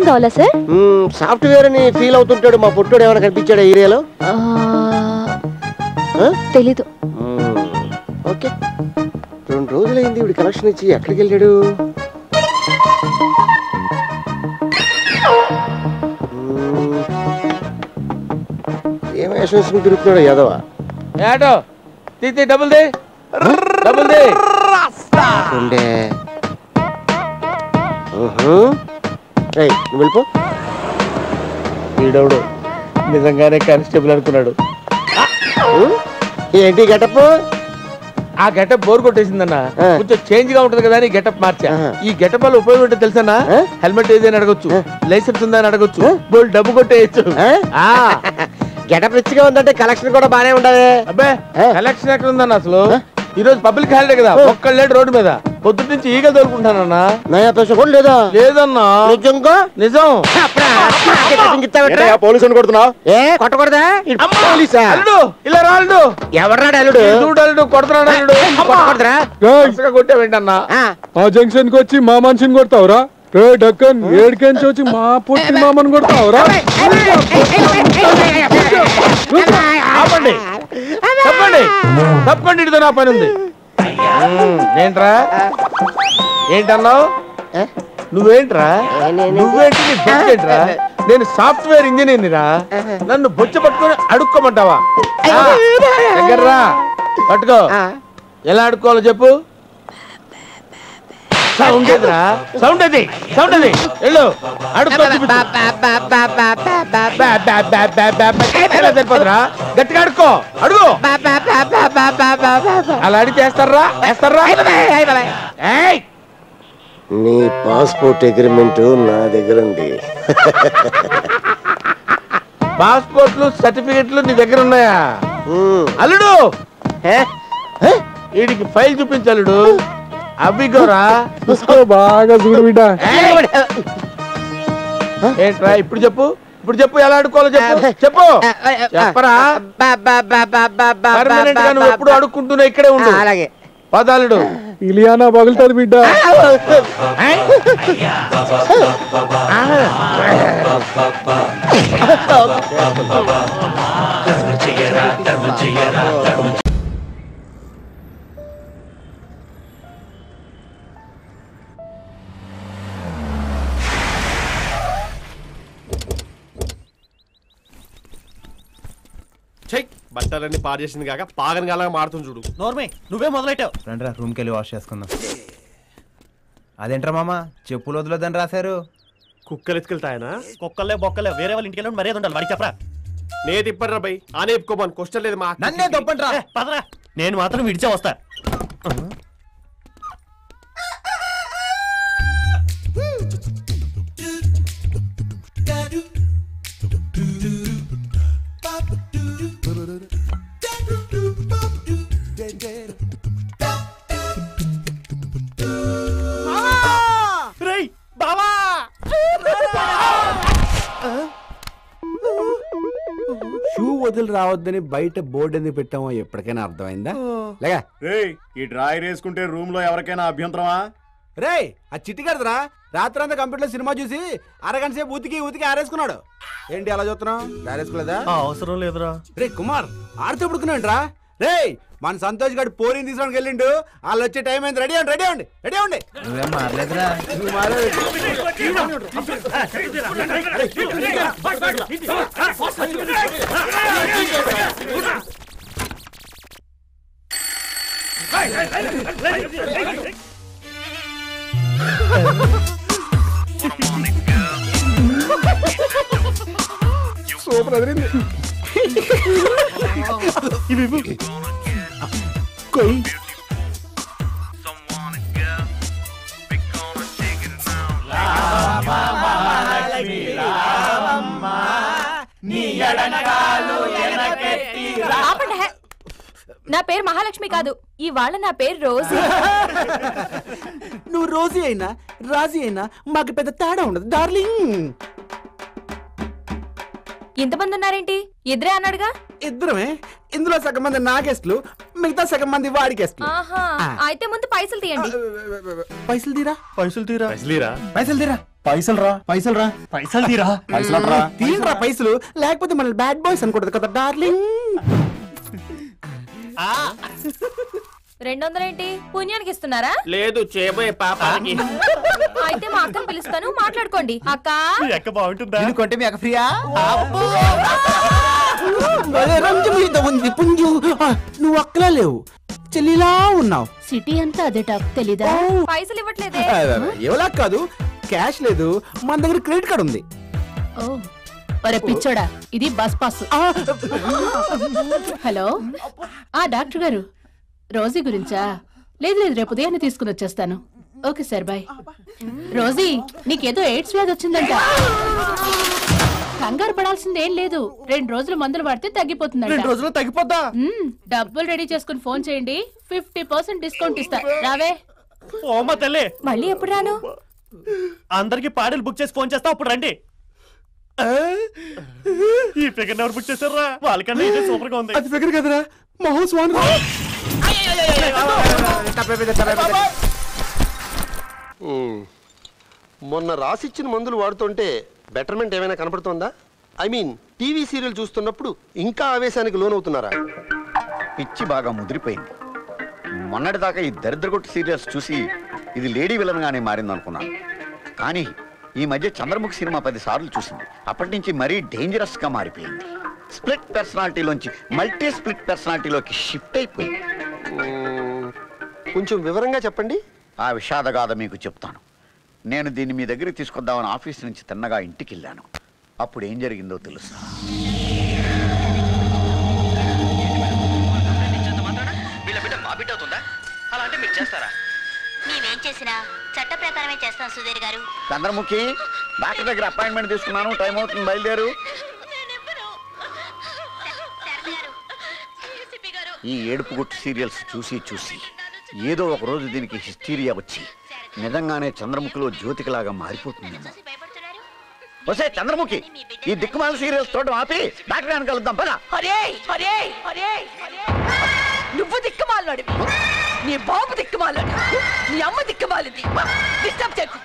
కావాలా sir? Software అని feel అవుతుంటాడు మా పుట్టోడు. ఏమైనా కనిపించాడు ఏరియాలో? తెలీదు. ఓకే, 2 రోజులైంది ఇప్పుడు కలెక్షన్ ఇచ్చి. ఎక్కడికి వెళ్ళాడు? ఏం వేషం వేసుకుని తిరుగుతున్నాడు యాదవ? డబుల్ దే డబుల్ దే నువ్వు వెళ్ళిపో. వీడవుడు నిజంగానే కానిస్టేబుల్ అనుకున్నాడు. ఏంటి గెటప్? ఆ గెటప్ బోర్ కొట్టేసిందన్న. కొంచెం చేంజ్ గా ఉంటది కదా అని గెటప్ మార్చా. ఈ గెటప్ వల్ల ఉపయోగం ఏంటో తెలుసా? హెల్మెట్ ఏదైనా అడగొచ్చు, లైసెన్స్ ఉందా అని అడగొచ్చు, బోల్ డబ్బు కొట్టేయచ్చు. గెటప్ రిచ్గా ఉందంటే కలెక్షన్ కూడా బానే ఉండాలి. అబ్బే కలెక్షన్ ఎక్కడ ఉందన్న? అసలు ఈ రోజు పబ్లిక్ హాలిడే కదా, ఒక్కళ్ళు లేడు రోడ్డు మీద. పొద్దుటి నుంచి ఈగ దొరుకుంటానన్నా. లేదా? లేదన్నా. నిజంగా? నిజం. పోలీసుని కొడుతున్నావు? కొట్టకూడదా? ఇలా రాడు. ఎవరాడు? అల్లుడు చూడలుడు కొడుతున్నాడు. అల్లుడు కొట్టే వెంటన్నా ఆ జంక్షన్ కి వచ్చి మా మనిషిని కొడతావురా? డక్కన్ ఏడికెంచి వచ్చి మా పుట్టి మామని కొడతావురా? ఆపండి, తప్పండి, తప్పండి. ఇదితో నా పని ఉంది. ఏంట్రా? ఏంటన్నావు? నువ్వేంట్రా? నువ్వేంటి? నేను సాఫ్ట్వేర్ ఇంజనీర్ని రా. నన్ను బొచ్చ పట్టుకొని అడుక్కోమంటావా? దగ్గర్రా, పట్టుకో. ఎలా అడుక్కోవాలో చెప్పు. సౌండ్ ఎదురా, సౌండ్ అది, సౌండ్ అది. వెళ్ళు అడుక్కో. సరిపోదురా, గట్టిగా అడుక్కో. అడుగు. అలా అడిగి చేస్తారా? వేస్తారా? నీ పాస్పోర్ట్ అగ్రిమెంట్ నా దగ్గర ఉంది. పాస్పోర్ట్లు సర్టిఫికెట్లు నీ దగ్గర ఉన్నాయా? అల్లుడు వీడికి ఫైల్ చూపించలుడు. అవిగోరా బాగా చూడు బిడ్డ. ఏంట్రా ఇప్పుడు చెప్పు, ఇప్పుడు చెప్పు. ఎలా అడుక్కోవాలో చెప్పు. చెప్పు, చెప్పరా? పర్మనెంట్ గా నువ్వు ఎప్పుడు అడుక్కుంటున్నా ఇక్కడే ఉండు. అలాగే. పదాలుడు. ఇలియానా పగులుతుంది బిడ్డ. బట్టలన్నీ పాడు చేసింది కాక పాగని గలగా మారుతుంది చూడు. నోర్మే నువ్వే మొదలెట్టావు. రండి రూమ్కి వెళ్ళి వాష్ చేసుకుందాం. అదేంట్రా మామ చెప్పులు వదలొద్దని రాశారు? కుక్కలు ఎత్తుకెళ్తాయనా? కుక్కలే బొక్కలే వేరే వాళ్ళ ఇంటికి వెళ్ళి మర్యాద ఉండాలి. వాడికి చెప్పరా? నే తిప్పరా బై ఆనే ఎప్పుకోమని క్వశ్చన్ లేదు. మా నన్నే తప్పండి రా. పదరా, నేను మాత్రం విడిచే వస్తా. షూ వదిలి రావద్దని బయట బోర్డు ఎందుకు పెట్టామో ఎప్పటికైనా అర్థమైందా? లేగా ఈ డ్రాయర్ వేసుకుంటే రూమ్ లో ఎవరికైనా అభ్యంతరమా? రే ఆ చిట్టి కదరా రాత్రంతా కంప్యూటర్ సినిమా చూసి అరగంట సేపు ఉతికి ఆరేసుకున్నాడు. ఏంటి అలా చూస్తున్నావు? ఆరేసుకోలేదా? అవసరం లేదురా. రే కుమార్ ఆడితే పుడుకున్నాడు రా. రే మన సంతోష్ గారు పోరిని తీసుకోవడానికి వెళ్ళిండు. వాళ్ళు వచ్చే టైం అయింది. రెడీ అవ్వండి, రెడీ అవ్వండి, రెడీ అవ్వండి. నువ్వేం మారలేదురా. సూపర్ అదిరింది. నా పేరు మహాలక్ష్మి కాదు, ఇవాళ నా పేరు రోజీ. నువ్వు రోజీ అయినా రాజీ అయినా మాకు పెద్ద తేడా ఉండదు డార్లింగ్. ఇంతమంది ఉన్నారేంటి? ఇద్దరే అన్నాడుగా. ఇద్దరమే. ఇందులో సగం మంది నా గెస్ట్లు, మిగతా సగం మంది వాడి గెస్ట్లు. ఆహా, అయితే ముందు పైసలు తీయండి. పైసలు తీరా. తీరా పైసలు, లేకపోతే మన బ్యాడ్ బాయ్స్ అనుకుంటది కదా డార్లింగ్. 200 ఏంటి? పుణ్యానికి ఇస్తున్నారా? లేదు, చేయబోయే పాపానికి. అయితే మా అక్కని పిలుస్తాను, మాట్లాడుకోండి. అక్క ఎక్క బాగుంటుందా? కొంటే మీ అక్క ఫ్రీయా? ఉంది పుంజు. నువ్వు అక్కలా లేవు, చెల్లిలా ఉన్నావు. సిటీ అంతా అదే టాక్, తెలీదా? పైసలు ఇవ్వట్లేదే. ఎవలా కాదు, క్యాష్ లేదు, మన దగ్గర క్రెడిట్ కార్డు ఉంది. ఒరే పిచ్చోడా, ఇది బస్ పాస్. హలో, డాక్టర్ గారు, రోజీ గురించా? లేదు లేదు, రేపు ఉదయాన్నే తీసుకుని వచ్చేస్తాను. Okay sir, bye. రోజీ, నీకేదో ఎయిడ్స్ వ్యాధి వచ్చిందంట. కంగారు పడాల్సిందేం లేదు, 2 రోజులు మందులు వాడితే తగ్గిపోతుందంట. 2 రోజులు తగ్గిపోతా. డబ్బులు రెడీ చేసుకుని ఫోన్ చేయండి, 50% డిస్కౌంట్ ఇస్తా. రావే. ఓమా తల్లి, మళ్ళీ ఎప్పుడు రాను? అందరికి పాడీలు బుక్ చేసి ఫోన్ చేస్తా, అప్పుడు రండి. ఈ ఫిగర్ ఎవరు బుక్ చేశారా? వాళ్ళకన్నా ఇదే సూపర్ గా ఉంది. అది ఫిగర్ కదరా, మహోస్ వాన్. మొన్న రాసిచ్చిన మందులు వాడుతుంటే బెటర్మెంట్ ఏమైనా కనపడుతోందా? ఐ మీన్ టీవీ సీరియల్ చూస్తున్నప్పుడు ఇంకా ఆవేశానికి లోనవుతున్నారా? పిచ్చి బాగా ముదిరిపోయింది. మొన్నటిదాకా ఈ దరిద్రగొట్టు సీరియల్స్ చూసి ఇది లేడీ విలన్ గానే మారిందనుకున్నాను. కానీ ఈ మధ్య చంద్రముఖి సినిమా 10 సార్లు చూసింది. అప్పటి నుంచి మరీ డేంజరస్ గా మారిపోయింది. స్ప్లిట్ పర్సనాలిటీలోంచి మల్టీ స్ప్లిట్ పర్సనాలిటీలోకి షిఫ్ట్ అయిపోయింది. కొంచెం వివరంగా చెప్పండి. ఆ విషాదగాథ మీకు చెప్తాను. నేను దీన్ని మీ దగ్గరికి తీసుకొద్దామని ఆఫీస్ నుంచి తిన్నగా ఇంటికి వెళ్ళాను. అప్పుడు ఏం జరిగిందో తెలుసా? మేమేం చేసినా చట్ట ప్రకారమే చేస్తాం సుధీర్ గారు. చంద్రముఖి, డాక్టర్ దగ్గర అపాయింట్మెంట్ తీసుకున్నాను, టైం అవుతుంది, బయలుదేరు. ఈ ఏడుపు గుట్టు సీరియల్స్ చూసి చూసి ఏదో ఒక రోజు దీనికి హిస్టీరియా వచ్చి నిజంగానే చంద్రముఖిలో జ్యోతికలాగా మారిపోతుందేమో. వసే చంద్రముఖి, ఈ దిక్కుమాల సీరియల్స్ చూడడం ఆపి డాక్టర్ గారిని కలుద్దాం పద. నువ్వు దిక్కుమాలడివి, నీ బాబు దిక్కుమాలడు, నీ అమ్మ దిక్కుమాలింది. డిస్టర్బ్ చేయకు.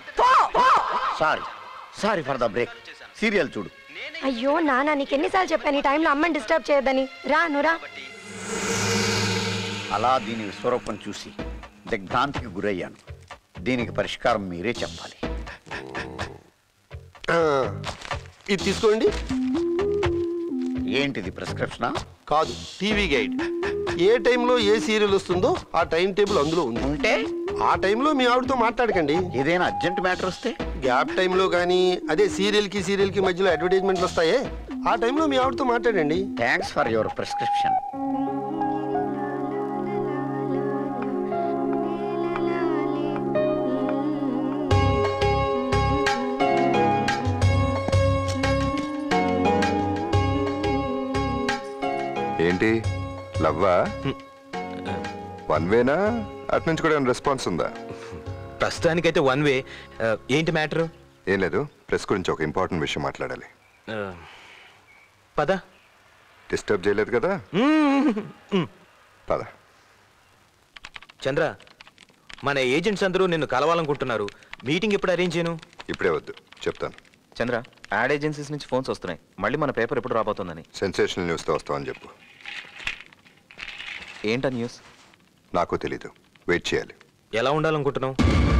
Sorry for the break. Serial చూడు. అయ్యో నాన్న, నీకెన్నిసార్లు చెప్పాను ఈ టైంలో అమ్మని డిస్టర్బ్ చేయొద్దని. రా నురా. అలా దీని విశ్వరూపం చూసి దిగ్భ్రాంతికి గురయ్యాను. దీనికి పరిష్కారం మీరే చెప్పాలి. ఇది తీసుకోండి. ఏంటిది, ప్రిస్క్రిప్షనా? కాదు, టీవీ గైడ్. ఏ టైంలో ఏ సీరియల్ వస్తుందో ఆ టైం టేబుల్ అందులో ఉంది. ఉంటే ఆ టైంలో మీ ఆవిడతో మాట్లాడకండి. ఏదైనా అర్జెంట్ మ్యాటర్ వస్తే గ్యాప్ టైంలో కానీ, అదే సీరియల్ కి మధ్యలో అడ్వర్టైజ్మెంట్లు వస్తాయే, ఆ టైంలో మీ ఆవిడతో మాట్లాడండి. Thanks for your prescription. ఏంటి లవ్వా? 1 వేనా? అటు నుంచి కూడా రెస్పాన్స్ ఉందా? ప్రస్తుతానికైతే 1 వే. ఏంటి మ్యాటర్? ఏం లేదు, ప్రెస్ గురించి ఒక ఇంపార్టెంట్ విషయం మాట్లాడాలి. పద. డిస్టర్బ్ చేయలేదు కదా? పద. చంద్ర, మన ఏజెంట్స్ అందరూ నిన్ను కలవాలనుకుంటున్నారు. మీటింగ్ ఎప్పుడు అరేంజ్ చేయను? ఇప్పుడే వద్దు, చెప్తాను. చంద్ర, యాడ్ ఏజెన్సీస్ నుంచి ఫోన్స్ వస్తున్నాయి. మళ్ళీ మన పేపర్ ఎప్పుడు రాబోతుందని. సెన్సేషనల్ న్యూస్తో వస్తామని చెప్పు. ఏంటా న్యూస్? నాకు తెలీదు, వెయిట్ చేయాలి. ఎలా ఉండాలనుకుంటున్నావు?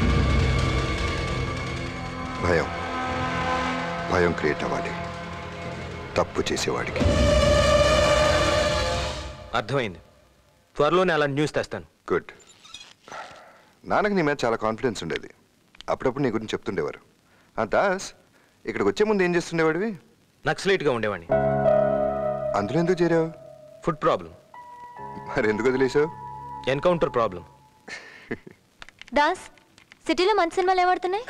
భయం క్రియేట్ అవ్వాలి తప్పు చేసేవాడికి. అర్థమైంది. త్వరలోనే అలా న్యూస్ తెస్తాను. గుడ్. నాన్నకు నీ మీద చాలా కాన్ఫిడెన్స్ ఉండేది. అప్పుడప్పుడు నీ గురించి చెప్తుండేవారు. దాస్, ఇక్కడికి వచ్చే ముందు ఏం చేస్తుండేవాడివి? నక్సలైట్గా ఉండేవాడిని. అందులో ఎందుకు చేరావు? Food problem. మరి ఎందుకు వదిలేసావు? Encounter problem. దాస్, సిటీలో మంచి సినిమాలు ఏమడుతున్నాయి?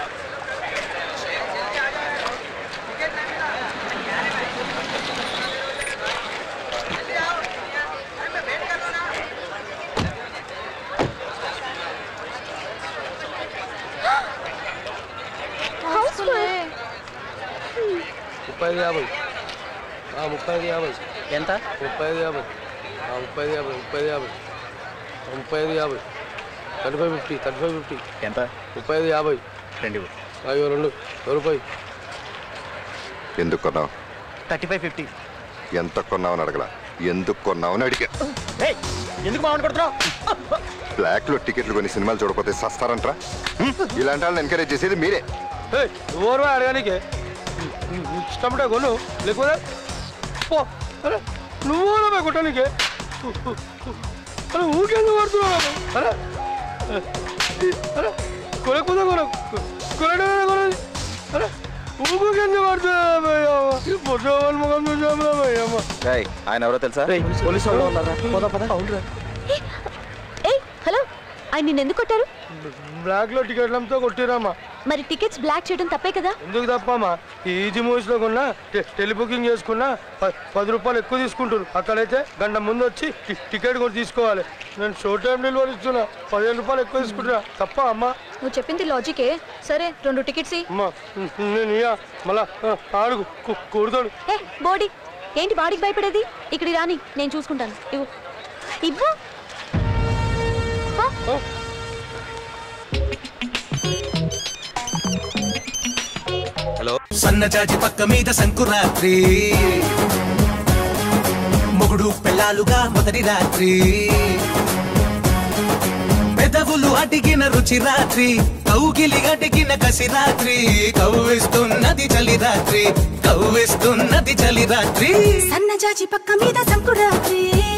35,50. ఎంత? 35,50. 35,50. 35,50. 35,50. ఎంత? 35,50. రెండు. అయ్యో 2 రూపాయలు. ఎందుకు కొన్నావు? 35,50. ఎంత కొన్నావని అడగలా, ఎందుకు కొన్నావని అడిగా. ఎందుకు మామూలు కొడుతున్నావు? బ్లాక్ లో టికెట్లు కొని సినిమాలు చూడకపోతే సస్తారంట్రా. ఇలాంటి వాళ్ళని ఎంకరేజ్ చేసేది మీరే. నువ్వు అడగానికి ఇష్టపడే కొను, లేకపోతే నువ్వు కొట్టడానికి ఊకెందుకు పడుతున్నావు? అరే కొనకపోతే కొనడే కొనది. అరే ఊకెందుకు పడుతున్నా ముఖం చూసామా? ఆయన ఎవరో తెలుసా? పోలీసు వాళ్ళు ఉన్నారా? అవునరా. హలో, ఆయన నిన్ను ఎందుకు కొట్టారు? బ్లాక్ లో టికెట్లతో కొట్టిరామా. మరి టికెట్స్ బ్లాక్ చేయడం తప్పే కదా? ఎందుకు తప్పమ్మా? ఈజీ మూవీస్ లో కొన్నా టెలిబుకింగ్ చేసుకున్నా 10 రూపాయలు ఎక్కువ తీసుకుంటారు. అక్కడైతే గంట ముందు వచ్చి టికెట్ కూడా తీసుకోవాలి. నేను షోర్ట్ టైం డెలివరీ ఇస్తున్నా, 15 రూపాయలు ఎక్కువ తీసుకుంటున్నా. తప్ప అమ్మా? నువ్వు చెప్పింది లాజికే. సరే 2 టికెట్స్ అమ్మా నేను మళ్ళా ఆడుగు కొడతాడు. బోడీ ఏంటి బాడీకి భయపడేది? ఇక్కడికి రాని, నేను చూసుకుంటాను. ఇవ్వు ఇవ్వు. హలో. సన్నజాజి పక్క మీద సంకురాత్రి, మొగుడు పెళ్ళాలుగా మొదటి రాత్రి, పెదవులు అడిగిన రుచి రాత్రి, కౌగిలి అడిగిన కసి రాత్రి, కవ్విస్తున్నది చలి రాత్రి, కవ్విస్తున్నది చలి రాత్రి. సన్నజాజి పక్క మీద సంకురాత్రి.